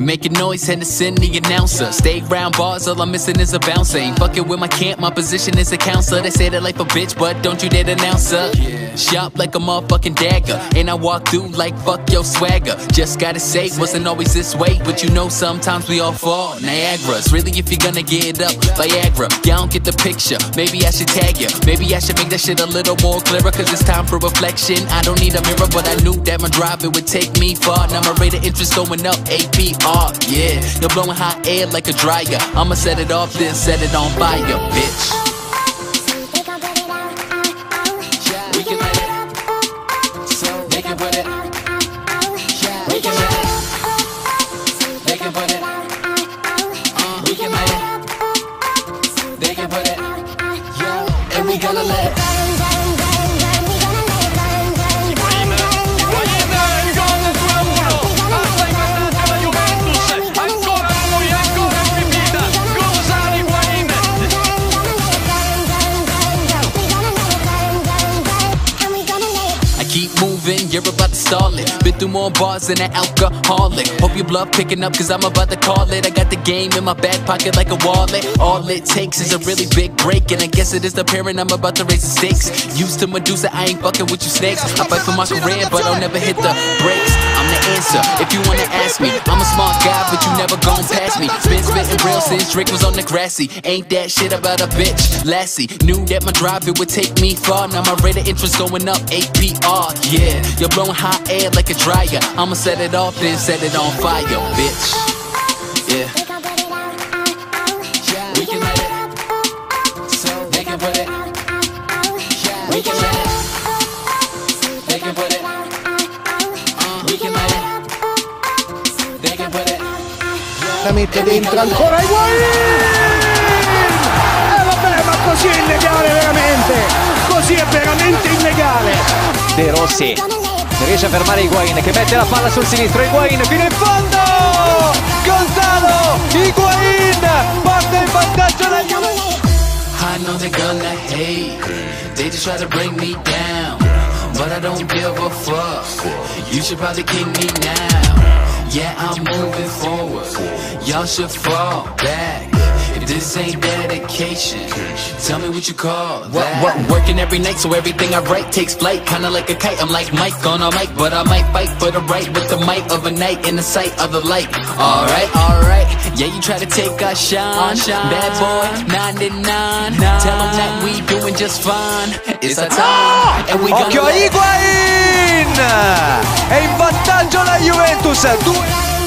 Making noise, Henderson, the announcer. Stay round bars, all I'm missing is a bouncer. Ain't fucking with my camp, my position is a counselor. They say that life a bitch, but don't you dare denounce her. Sharp like a motherfucking dagger, and I walk through like fuck your swagger. Just gotta say, wasn't always this way, but you know sometimes we all fall. Niagara's really if you're gonna get up, Viagra. Y'all don't get the picture, maybe I should tag you. Maybe I should make that shit a little more clearer, cause it's time for reflection. I don't need a mirror, but I knew that my drive, it would take me far. Now my rate of interest going up, APR, yeah. You're blowing hot air like a dryer. I'ma set it off, then set it on fire, bitch. We can let it, so they can put it. We can let it, they can put it. We can let it, they can put it. And we gonna let it. Keep moving, you're about to stall it. Been through more bars than an alcoholic. Hope your bluff picking up, cause I'm about to call it. I got the game in my back pocket like a wallet. All it takes is a really big break, and I guess it is the parent I'm about to raise the stakes. Used to Medusa, I ain't fucking with you snakes. I fight for my career, but I'll never hit the brakes. I'm the answer, if you wanna ask me. I'm a smart guy, but you never gon' pass me. Been spitting real since Drake was on the grassy. Ain't that shit about a bitch, Lassie. Knew that my drive, it would take me far. Now my rate of interest going up, APR. Yeah, you're blowing hot air like a dryer. I'ma set it off, then set it on fire, bitch. Yeah. We can let it, so they can put it. We can let it, they can put it. We can let it, they can put it. La mette dentro ancora Higuain! Vabbè, ma così è illegale veramente! Così è veramente illegale! De Rossi riesce a fermare Higuain che mette la palla sul sinistro. Higuain fino in fondo, Gonzalo Higuain parte in vantaggio la Juve. I know they're gonna hate, they just try to bring me down, but I don't give a fuck. You should probably kick me now. Yeah, I'm moving forward, y'all should fall back. If this ain't dedication, tell me what you call that. Working every night so everything I write takes flight. Kinda like a kite, I'm like Mike on a mic, but I might fight for the right with the might of a night in the sight of the light. Alright, alright, yeah, you try to take our shine. Bad boy, 99. Tell them that we doing just fine. It's our time, and we Occhio a Higuain! È in vantaggio la Juventus.